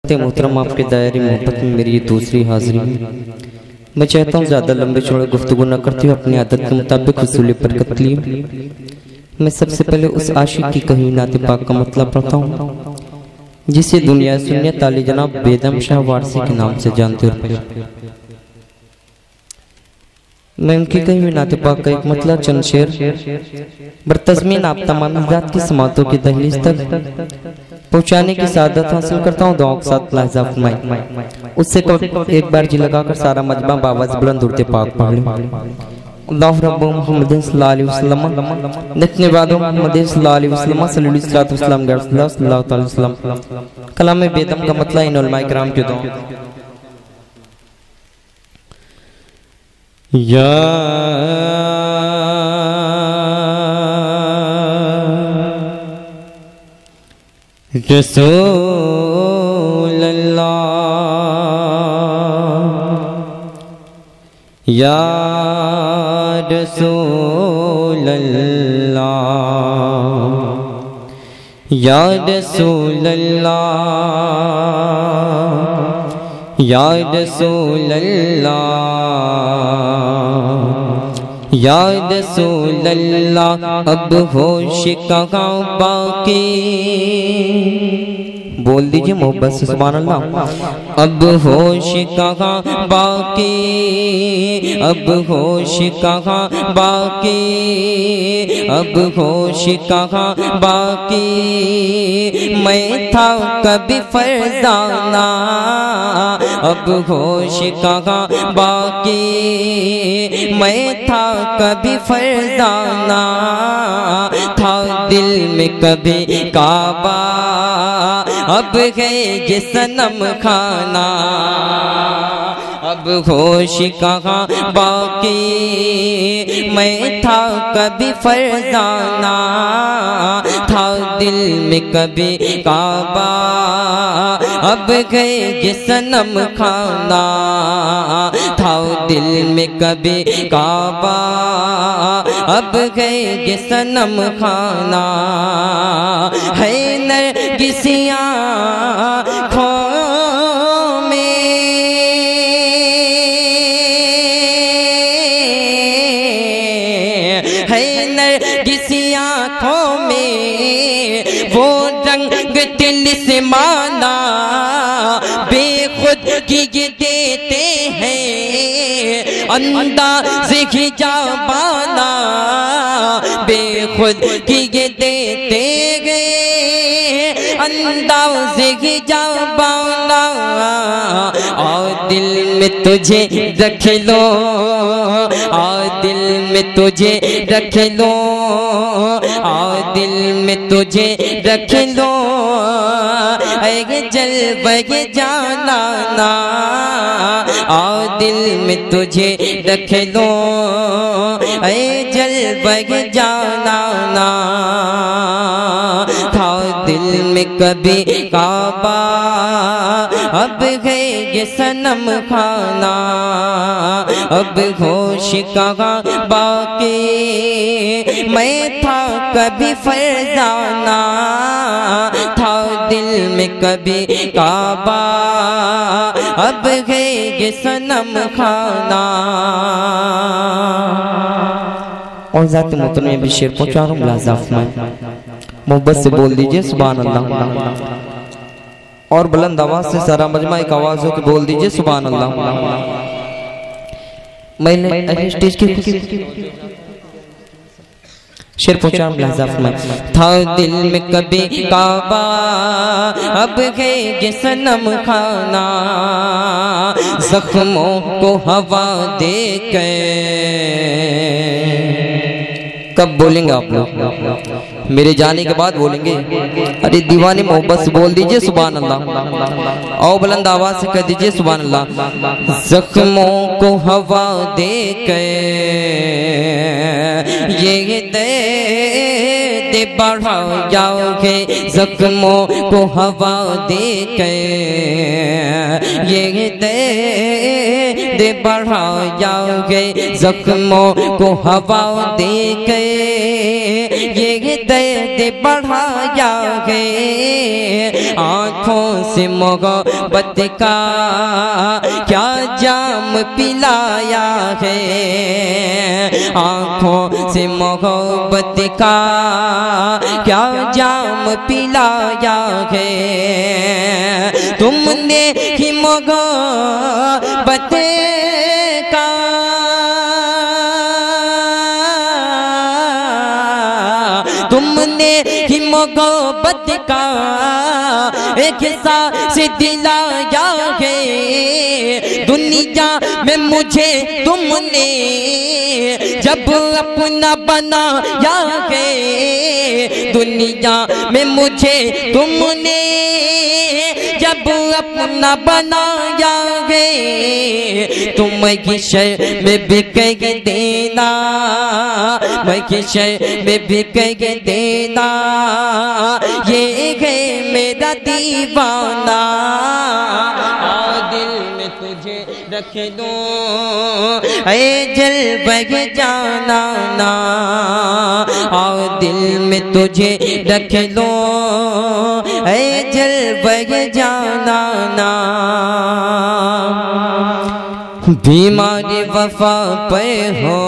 मोहतरम, आपके दायरे मोहब्बत में मेरी ये दूसरी हाजिरी है। मैं चाहता हूँ ज़्यादा लंबे चौड़े गुफ्तगू न करते हुए अपनी आदत के मुताबिक हुसूल बरकत लिए मैं सबसे पहले उस आशिक की कही नात पाक का मतलब पढ़ता हूँ जिसे दुनिया सुन्नियत आली जनाब बेदम शाह वारसी के नाम से जानते हो। मैं उनकी कही हुई नात पाक का एक मतलब चंद शेर बरतज़मीन आप तमाम ज़ात की समातों की दहलीज तक पहुँचाने की सादत हासिल करता हूँ। दुआओं के साथ लाहिज़ा फरमाएं। उससे एक बार जी लगाकर सारा मजमा बावाज़ बुलंद उड़ते पाक पढ़ लें। अल्लाह रब्बु मुहम्मद सल्लल्लाहु अलैहि वसल्लम लिखने बाद मुहम्मद सल्लल्लाहु अलैहि वसल्लम सल्लल्लाहु अलैहि वसल्लम कलाम में बेदम का मतलब इन उलमाए किराम के दो या रसूल अल्लाह या रसूल अल्लाह या रसूल अल्लाह या रसूल अल्लाह या रसूल अल्लाह अब होश कहाँ बाकी। बोल दीजिए मोहब्बत से सुभान अल्लाह। अब होश कहाँ बाकी, अब होश कहाँ बाकी, अब होश कहाँ बाकी। मैं था कभी फरजाना, अब होश कहाँ बाकी। मैं था कभी फरजाना, था दिल में कभी काबा, अब है ये सनम खाना। अब होश कहाँ बाकी, मैं था कभी फरजाना, था दिल में कभी काबा, अब गए ये सनम खाना। था दिल में कभी काबा, अब गए ये सनम खाना। है नरगिसियाँ आँखों में वो रंग दिल से माना, बेखुद की ये देते हैं अंदाज़ ही जाबाना, बेखुद की ये देते हैं अंदाज़ ही जाबाना। और दिल में तुझे रख लो, और दिल में तुझे रख लो, और दिल में तुझे रख लो, जलवे जाना ना। और दिल में तुझे रख लो, जलवे जाना ना। था दिल में कभी काबा, अब है ये सनम खाना। अब होश कहाँ बाकी, मैं था कभी फरजाना, था दिल में कभी काबा, अब है ये सनम खाना। और ज़ात मोहतरम में भी शेर पहुँचा रहा हूँ, लाज़ाफ में मोहब्बत से बोल दीजिए सुभान अल्लाह। और बुलंद आवाज से सारा मजमा एक आवाज हो के बोल दीजिए सुभान अल्लाह। मैंने स्टेज के शेर पहुंचा लाज़ाफ में। था दिल में कभी काबा, अब है ये सनम खाना। जख्मों को हवा दे के, कब बोलेंगे आप लोग? मेरे जाने के बाद बोलेंगे। अरे दीवानी मोहब्बत से बोल दीजिए सुभान अल्लाह। और बुलंद आवाज से कह दीजिए सुभान अल्लाह। जख्मों को हवा दे के ये दे बढ़ा जाओगे, जख्मों को हवा दे के ये दे बढ़ा जाओगे, जख्मों को हवा दे के ये दे बढ़ा जाओगे। है, आँखों से मोहब्बत का क्या जाम पिलाया है, आँखों से मोहब्बत का क्या जाम पिलाया है। तुमने ही मोहब्बत का तुमने ही मोहब्बत का एक एहसास दिलाया है, दुनिया में मुझे तुमने जब अपना बनाया है, दुनिया में मुझे तुमने जब अपना बनाया है, तुम किशर में भी कह देना, मैं किशर में भी कह देना, ये है मेरा दीवाना। दिल में तुझे रख दूं ऐ जल बह जाना ना, आओ दिल में तुझे रख लूं ऐ जल बह जाना ना। बीमारी वफा पे हो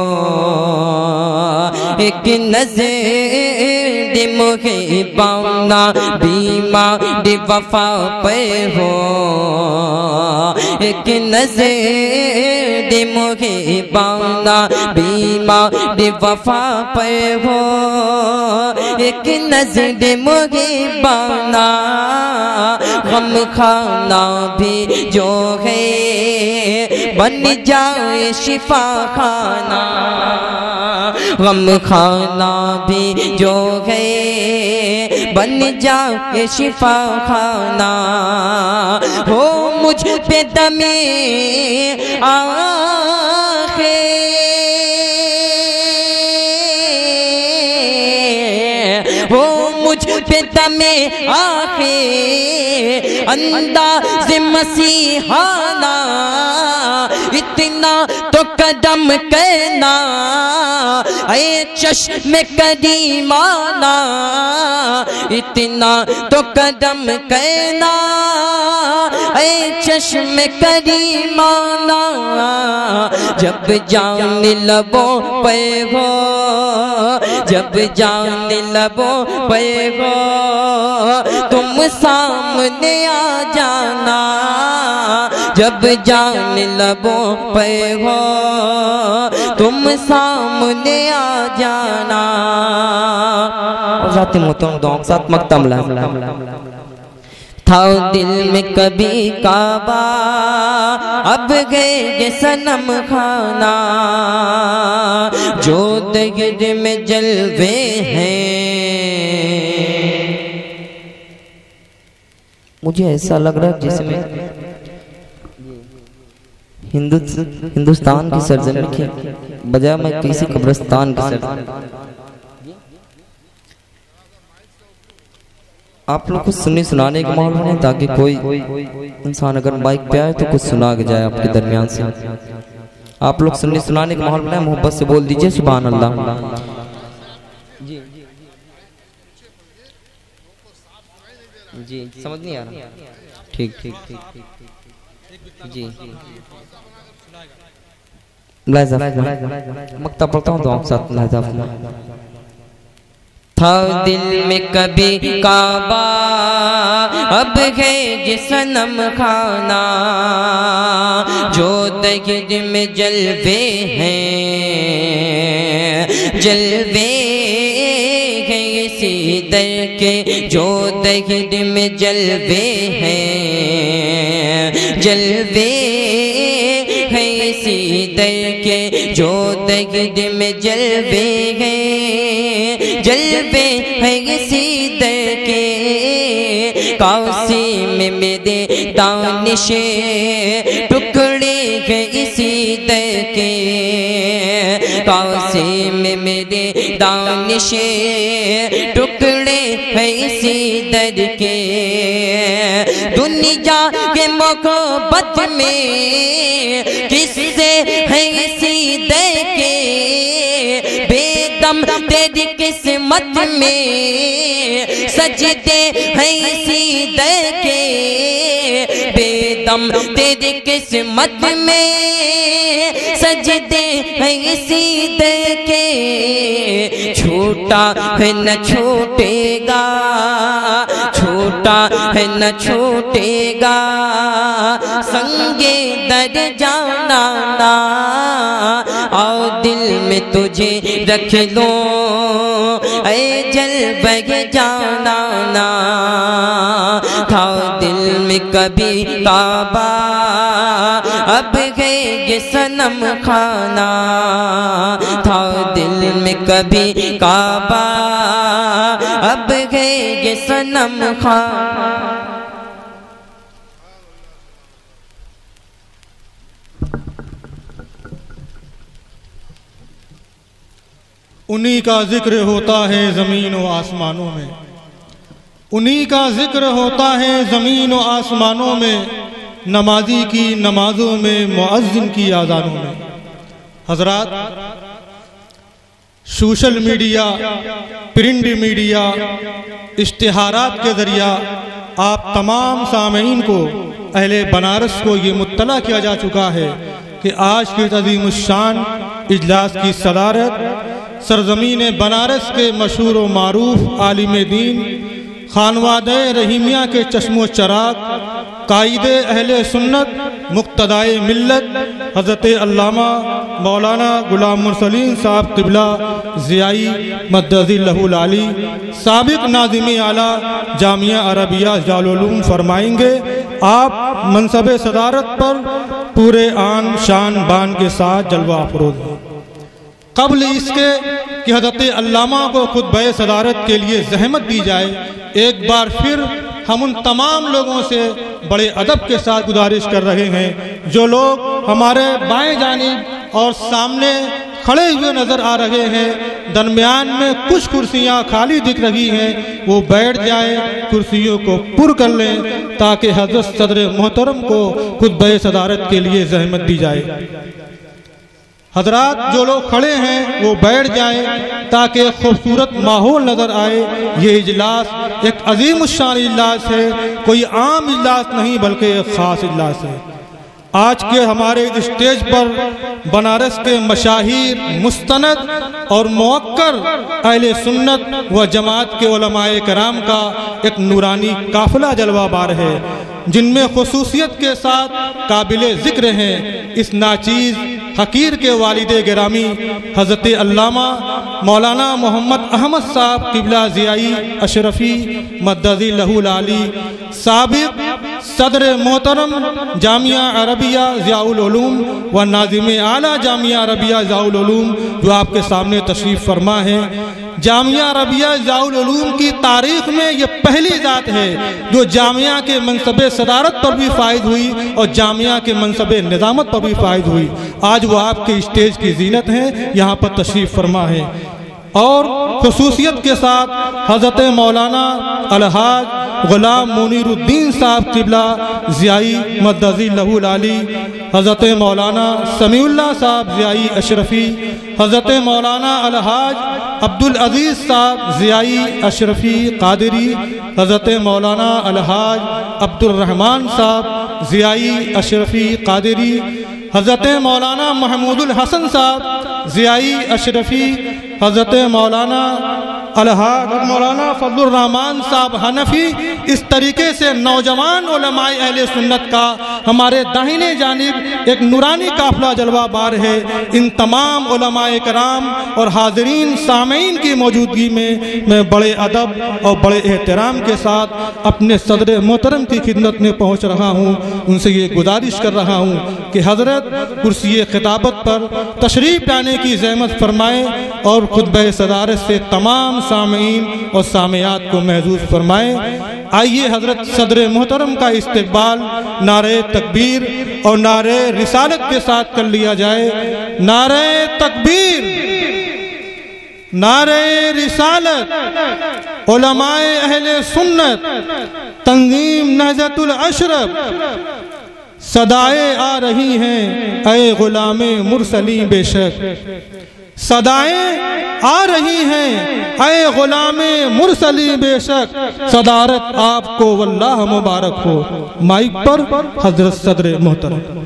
एक नज़र मुझे पाना, बीमारी वफा पे हो एक नज़र मुझे पाना, बीमारी वफा पे हो एक नज़र मुझे पाना। गम खाना भी जो है बन जाए शिफा खाना, गम खाना भी जो है बन जाए शिफा खाना। हो मुझ पे दमे आखे हो मुझ पे दमे आखे अंदाज़ मसीहाना, इतना तो कदम कहना ऐ चश्मे करीमाना, इतना तो कदम कहना ऐ चश्मे करीमाना। जब जान लबों पे हो, जब जान लबों पे हो, तुम सामने आ जाना, जब जान लबों पे हो तुम सामने आ जाना। जाते मोहतरम दुआओं के साथ मकतम था दिल में कभी काबा, अब गए सनम खाना, जो दगिर में जलवे हैं। मुझे ऐसा लग रहा है जिसमें हिंदुस्तान की सरजमी की बजाय मैं किसी कब्रिस्तान की सरजमी। आप लोग कुछ सुनाने का माहौल है ताकि कोई इंसान अगर बाइक पे आए तो कुछ सुना के जाए आपके दरमियान से। आप लोग सुनाने का माहौल बनाए, मोहब्बत से बोल दीजिए सुभान अल्लाह। जी समझ नहीं आ रहा? ठीक ठीक जी मक्ता पढ़ता हूँ तो आप साथ था दिल में कभी काबा, अब है ये सनम खाना, जो दगिर में जलवे हैं, जलवे हैं इसी दर के, जो दगिर में जलवे हैं, जलवे हैं इसी दर के, जो दगिर में जलवे हैं, जलवे हैं इसी दर के। काशी में मेरे दानिशे टुकड़े हैं इसी दर के, काशी में मेरे दानिशे टुकड़े हैं इसी दर के। दुनिया के मोहब्बत में किससे है इसी दर के, बेदम तेरी किस्मत में सजदे हैं सीधे के, बेदम तेरी किस्मत में सजदे हैं सीधे के, छूटा है न छूटेगा, छूटा है न छूटेगा, संगे दर जाना ना, और दिल में तुझे रख लो ऐ जल बग जाना ना, था दिल में कभी काबा अब है ये सनम खाना, था दिल में कभी काबा अब है ये सनम खाना। उन्हीं का जिक्र होता है ज़मीन व आसमानों में, उन्हीं का जिक्र होता है ज़मीन व आसमानों में, नमाजी की नमाजों में, मुअज्जिन की आज़ानों में। हज़रात, सोशल मीडिया, प्रिंट मीडिया, इश्तिहारात के ज़रिया आप तमाम सामीन को, अहले बनारस को ये मुत्तला किया जा चुका है कि आज की अज़ीमुश्शान इजलास की सदारत सरज़मीन बनारस के मशहूर व मारूफ आलिम दीन, खानवादे रहीमिया के चश्मो चराग, कायदे अहले सुन्नत, मुक्तदाए मिल्लत, हज़रत अल्लामा मौलाना गुलाम मुरसलीन साहब क़िबला ज़ियाई मद्दज़िल्लहुल आली, साबिक़ नाज़िम आला जामिया अरबिया जालुलूम फरमाएंगे। आप मनसब सदारत पर पूरे आन शान बान के साथ जलवा अफरोज़ हैं। क़ब्ल इसके कि हज़रत अल्लामा को खुतबे सदारत के लिए ज़हमत दी जाए, एक बार फिर हम उन तमाम लोगों से बड़े अदब के साथ गुजारिश कर रहे हैं जो लोग हमारे बाएं जानिब और सामने खड़े हुए नज़र आ रहे हैं, दरमियान में कुछ कुर्सियां खाली दिख रही हैं, वो बैठ जाएं, कुर्सियों को पुर कर लें ताकि हज़रत सदर मोहतरम को खुतबे सदारत के लिए ज़हमत दी जाए। हजरात, जो लोग खड़े हैं वो बैठ जाएं ताकि खूबसूरत माहौल नज़र आए। ये इजलास एक अजीमुश्शान इजलास है, कोई आम इजलास नहीं बल्कि एक ख़ास इजलास है। आज के हमारे स्टेज पर बनारस के मशाहिर, मुस्तनद और मुवक्कर अहले सुन्नत व जमात के उलमाए कराम का एक नूरानी काफिला जलवाबार है, जिनमें खुसूसियत के साथ काबिले ज़िक्र हैं इस नाचीज़ फ़कीर के वालिदे गिरामी हज़रत अल्लामा मौलाना मोहम्मद अहमद साहब क़िबला ज़ियाई अशरफ़ी मद्दज़िल्लहुल आली, साबिक़ सदर मोहतरम जामिया अरबिया ज़ियाउल उलूम व नाज़िम आला जामिया अरबिया ज़ियाउल उलूम, जो आपके सामने तशरीफ़ फरमा है। जामिया अरबिया ज़ियाउल उलूम की तारीख़ में ये पहली ज़ात है जो जामिया के मनसबे सदारत पर भी फ़ाइज़ हुई और जामिया के मनसबे निज़ामत पर भी फ़ाइज़ हुई। आज वो आपके स्टेज की ज़ीनत हैं, यहाँ पर तशरीफ़ फरमा है। और खुसूसियत के साथ हज़रत मौलाना अलहाज गुलाम मुनीरुद्दीन साहब क़िबला ज़ियाई मद्दज़िल्लहुल आली, हज़रत मौलाना समीउल्लाह साहब ज़ियाई अशरफ़ी, हज़रत मौलाना अलहाज अब्दुल अज़ीज़ साहब ज़ियाई अशरफ़ी क़ादिरी, हज़रत मौलाना अलहाज अब्दुल रहमान साहब ज़ियाई अशरफ़ी क़ादिरी, हज़रत मौलाना महमूदुल हसन साहब ज़ियाई अशरफ़ी, हज़रत मौलाना अलहाज मौलाना फज़लुर रहमान साहब हनफी। इस तरीके से नौजवान उलमाए अहले सुन्नत का हमारे दाहिने जानिब एक नूरानी काफ़िला जलवाबार है। इन तमाम उलमाए कराम और हाज़रीन सामीन की मौजूदगी में मैं बड़े अदब और बड़े एहतराम के साथ अपने सदर मोहतरम की खिदमत में पहुँच रहा हूँ। उनसे ये गुजारिश कर रहा हूँ कि हज़रत कुर्सी खिताबत पर तशरीफ़ लाने की ज़हमत फरमाएँ और खुतबे सदारत से तमाम सामीन और सामियात को महजूज फरमाएँ। आइए हज़रत सदर मोहतरम का इस्तकबाल नारे तकबीर और नारे रिसालत के साथ कर लिया जाए। नारे तकबीर, नारे रिसालत, उलमाए अहले सुन्नत, तंजीम नहजतुल अशरफ, सदाएं आ रही हैं ऐ गुलामे मुरसली बेशक, सदाएं आ रही हैं ऐ गुलामे मुरसली बेशक, सदारत आपको वल्लाह मुबारक हो। माइक पर हजरत सदर मोहतरम।